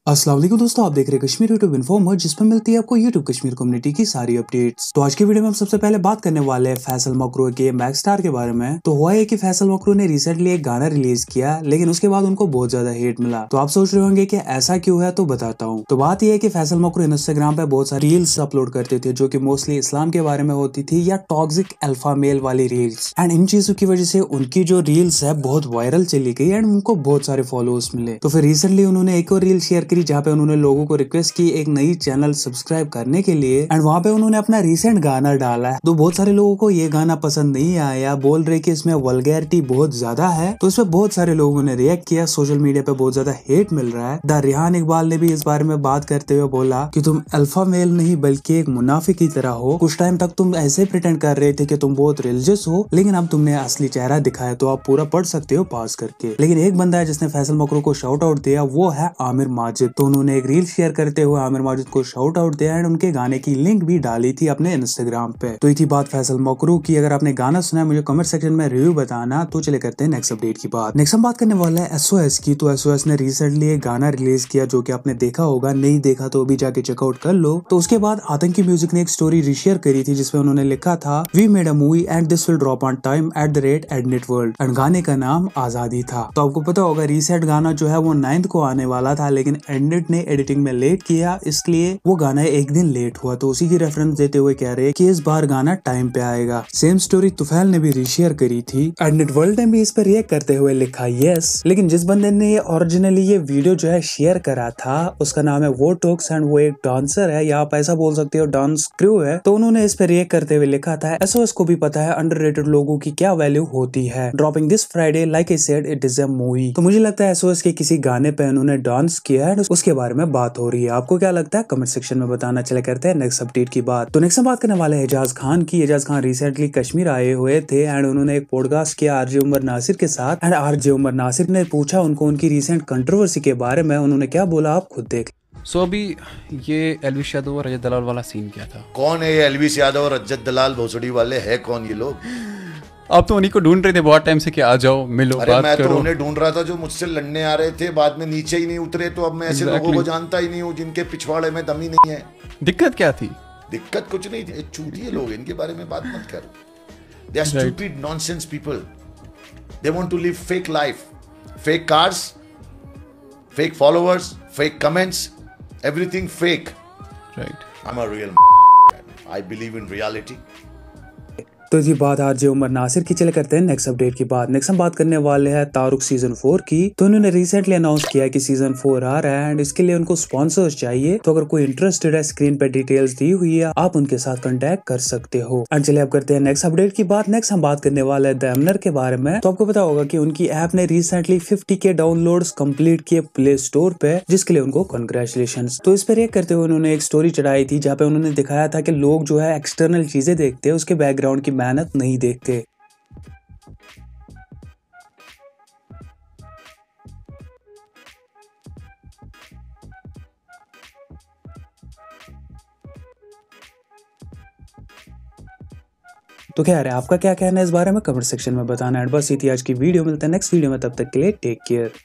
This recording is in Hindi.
अस्सलाम वालेकुम दोस्तों, आप देख रहे हैं कश्मीर यूट्यूब इन्फॉर्मर, जिसमें मिलती है आपको यूट्यूब कश्मीर कम्युनिटी की सारी अपडेट्स। तो आज के वीडियो में हम सबसे पहले बात करने वाले हैं फैसल मकरू के मैक्स स्टार के बारे में। तो हुआ है कि फैसल मकरू ने रिसेंटली एक गाना रिलीज किया, लेकिन उसके बाद उनको बहुत ज्यादा हेट मिला। तो आप सोच रहे होंगे कि ऐसा क्यों है, तो बताता हूँ। तो बात यह है कि फैसल मकरू इंस्टाग्राम पे बहुत सारी रील्स अपलोड करते थे, जो कि मोस्टली इस्लाम के बारे में होती थी या टॉक्सिक अल्फा मेल वाली रील्स। एंड इन चीजों की वजह से उनकी जो रील्स है बहुत वायरल चली गई एंड उनको बहुत सारे फॉलोअर्स मिले। तो फिर रिसेंटली उन्होंने एक और रील शेयर करी, जहाँ पे उन्होंने लोगों को रिक्वेस्ट की एक नई चैनल सब्सक्राइब करने के लिए। एंड वहाँ पे उन्होंने अपना रिसेंट गाना डाला है। तो बहुत सारे लोगों को ये गाना पसंद नहीं आया, बोल रहे कि इसमें वल्गैरिटी बहुत ज्यादा है। तो इसमें बहुत सारे लोगों ने रिएक्ट किया, सोशल मीडिया पे बहुत ज्यादा हेट मिल रहा है। द रिहान इकबाल ने भी इस बारे में बात करते हुए बोला कि तुम अल्फा मेल नहीं बल्कि एक मुनाफिक की तरह हो। कुछ टाइम तक तुम ऐसे प्रिटेंड कर रहे थे कि तुम बहुत रिलीजियस हो, लेकिन अब तुमने असली चेहरा दिखाया। तो आप पूरा पढ़ सकते हो पास करके। लेकिन एक बंदा है जिसने फैसल मकरू को शाउट आउट दिया, वो है आमिर माजिद। तो उन्होंने एक रील शेयर करते हुए आमिर माजिद को शाउट आउट दिया एंड उनके गाने की लिंक भी डाली थी अपने इंस्टाग्राम पे। तो ये थी बात फैसल मकरू की। अगर आपने गाना सुना है मुझे कमेंट सेक्शन में रिव्यू बताना। तो चले करते हैं नेक्स्ट अपडेट की बात। नेक्स्ट हम बात करने वाला है एसओएस की। तो एसओएस ने रिसेंटली एक गाना रिलीज किया, जो कि आपने देखा होगा, नहीं देखा तो अभी जाके चेकआउट कर लो। तो उसके बाद आतंकी म्यूजिक ने एक स्टोरी रिशेयर करी थी, जिसमें उन्होंने लिखा था we made a movie and this will drop on time at the rate adnet world. And गाने का नाम आजादी था। तो आपको पता होगा रिसेंट गाना जो है वो 9th को आने वाला था, लेकिन एडनेट ने एडिटिंग में लेट किया, इसलिए वो गाना एक दिन लेट हुआ। तो उसी की रेफरेंस देते हुए कह रहे हैं कि इस बार गाना टाइम पे आएगा। सेम स्टोरी तुफैल ने भी रिशेयर करी थी। एडनेट वर्ल्ड ने भी इस पर रिएक्ट करते हुए लिखा यस। लेकिन जिस बंदे ने ये ओरिजिनली ये वीडियो जो है शेयर करा था, उसका नाम है वो टॉक्स एंड वो एक डांसर है, या आप ऐसा बोल सकते हो डांस क्रू है। तो उन्होंने इस पर रिएक्ट करते हुए लिखा था एसओएस को भी पता है अंडररेटेड लोगों की क्या वैल्यू होती है। Dropping this Friday like I said it is a movie. तो मुझे लगता है एसओएस के किसी गाने पे उन्होंने डांस किया है, उसके बारे में बात हो रही है। आपको क्या लगता है कमेंट सेक्शन में बताना। चले करते हैं नेक्स्ट अपडेट की बात। तो नेक्स्ट हम बात करने वाले हैं एजाज खान की। एजाज खान रिसेंटली कश्मीर आए हुए थे एंड उन्होंने एक पॉडकास्ट किया आरजे उमर नासिर के साथ। एंड आरजे उमर नासिर ने पूछा उनको उनकी रिसेंट कंट्रोवर्सी के बारे में। उन्होंने क्या बोला आप खुद देख। अभी ये एलविश यादव और रजत दलाल वाला सीन क्या था? कौन है ये एलविश यादव और रजत दलाल भोसड़ी वाले? है कौन ये लोग? आप तो उन्हीं को ढूंढ रहे थे बहुत टाइम से कि आ जाओ मिलो अरे बात मैं करो। तो उन्हें ढूंढ रहा था जो मुझसे लड़ने आ रहे थे, बाद में नीचे ही नहीं उतरे। तो अब मैं ऐसे लोगों को जानता ही नहीं हूँ जिनके पिछवाड़े में दम ही नहीं है। दिक्कत क्या थी? दिक्कत कुछ नहीं थी। चूतिए लोग, इनके बारे में बात मत करो। They are stupid nonsense people. They want to live fake life, fake cars, fake followers, fake comments, everything fake. Right. I'm a real man. I believe in reality. तो ये बात आरजे उमर नासिर की। चले करते हैं नेक्स्ट अपडेट की बात। नेक्स्ट हम बात करने वाले हैं तारुक सीजन 4 की। तो उन्होंने रिसेंटली अनाउंस किया कि सीजन 4 आ रहा है एंड इसके लिए उनको स्पॉन्सर्स चाहिए। तो अगर कोई इंटरेस्टेड है, स्क्रीन पे डिटेल्स दी हुई है, आप उनके साथ कांटेक्ट कर सकते हो। एंड चलिए अब करते हैं नेक्स्ट अपडेट की बात। नेक्स्ट हम बात करने वाले हैं द एमनर के बारे में। तो आपको पता होगा कि उनकी ऐप ने रिसेंटली 50K डाउनलोड्स कंप्लीट किए प्ले स्टोर पे, जिसके लिए उनको कंग्रेचुलेशंस। तो इस पर रिएक्ट करते हुए उन्होंने एक स्टोरी चढ़ाई थी, जहाँ पे उन्होंने दिखाया था कि लोग जो है एक्सटर्नल चीजें देखते हैं, उसके बैकग्राउंड की मेहनत नहीं देखते। तो क्या है आपका क्या कहना है इस बारे में कमेंट सेक्शन में बताना है। बस ये थी आज की वीडियो। मिलते हैं नेक्स्ट वीडियो में, तब तक के लिए टेक केयर।